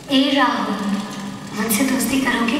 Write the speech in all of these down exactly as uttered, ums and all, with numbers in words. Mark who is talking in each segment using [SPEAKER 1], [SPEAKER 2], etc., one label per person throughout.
[SPEAKER 1] ए राहुल, मुझसे दोस्ती करोगे?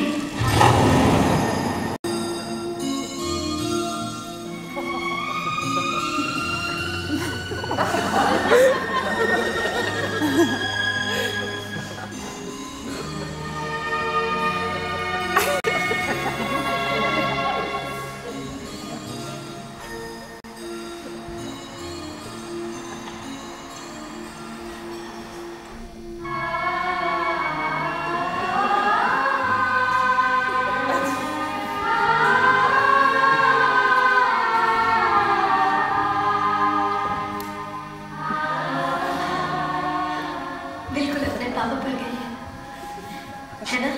[SPEAKER 1] पापा पर गई है ना?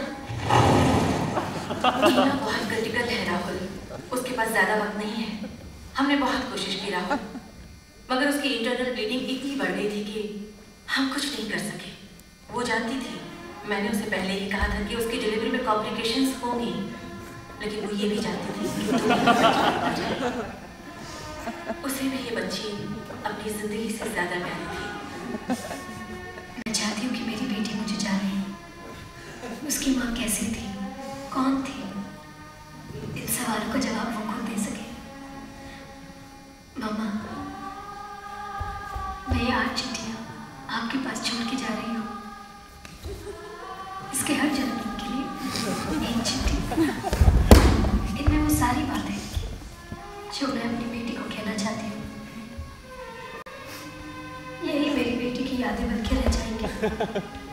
[SPEAKER 1] टीना बहुत क्रिटिकल है राहुल, उसके पास ज्यादा वक्त नहीं है। हमने बहुत कोशिश की राहुल, मगर उसकी इंटरनल ब्लीडिंग इतनी बढ़ गई थी कि हम कुछ नहीं कर सके। वो जानती थी, मैंने उसे पहले ही कहा था कि उसकी डिलीवरी में कॉम्प्लिकेशंस होंगी, लेकिन वो ये भी जानती थी कि उसे भी ये बच्ची अपनी जिंदगी से ज्यादा प्यारी थी। मैं चाहती हूँ कि मेरी बेटी मुझे जाने, उसकी माँ कैसी थी, कौन थी, इन सवालों का जवाब वो खुद दे सके। मामा, मैं ये आठ चिट्ठियाँ आपके पास छोड़ के जा रही हूँ। इसके हर जन्मदिन के लिए एक चिट्ठी, इनमें वो सारी बातें जो मैं अपनी बेटी को कहना चाहती हूँ। यही मेरी बेटी की यादें बन के रह जाएंगी।